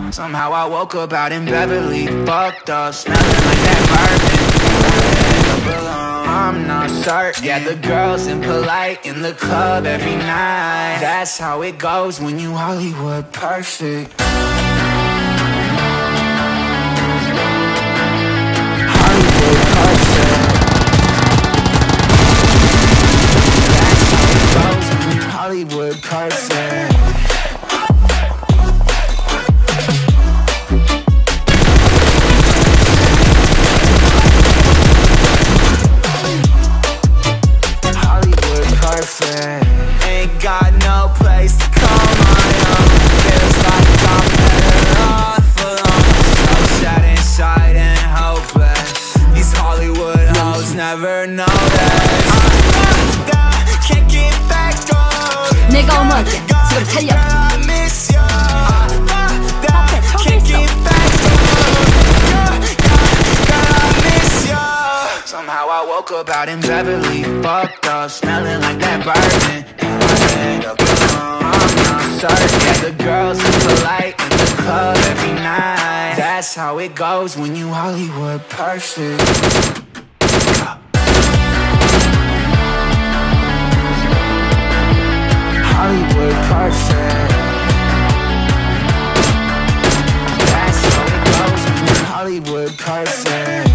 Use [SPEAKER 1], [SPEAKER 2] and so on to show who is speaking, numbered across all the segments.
[SPEAKER 1] Somehow I woke up out in Beverly, fucked up, smelling like that bourbon. I'm not certain. Yeah, the girls impolite in the club every night. That's how it goes when you Hollywood perfect. Hollywood perfect. That's how it goes when you Hollywood perfect. Ain't got no place to call my own. Feels like I'm better off alone. So sad inside and hopeless. These Hollywood hoes never notice. Can't get back up.
[SPEAKER 2] 내가 어머니야 지금 살려.
[SPEAKER 1] I miss you. Can't get back up. I miss you. Somehow I woke up out in Beverly, fucked up, smelling like that bourbon. And I end up alone. I'm not certain. Yeah, the girls impolite in the club every night. That's how it goes when you Hollywood perfect. Hollywood perfect. That's how it goes when you Hollywood perfect.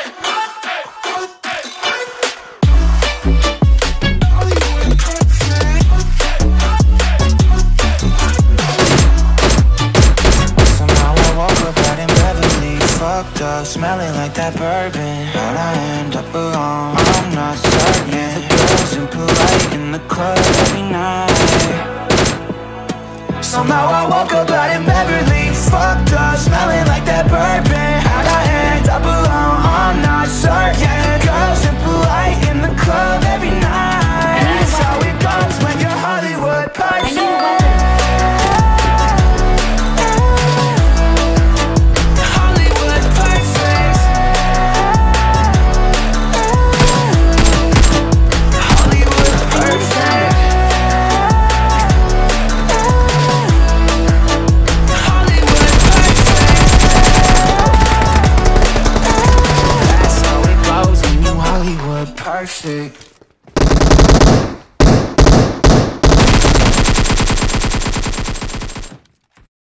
[SPEAKER 1] Smelling like that bourbon. How'd I end up alone? I'm not certain. The girls impolite in the club every night. Somehow I woke up out in Beverly, fucked up, smelling like that bourbon. How'd I end up alone? I'm not certain. Girls impolite in the club every night. That's how it goes when you're Hollywood perfect. Perfect.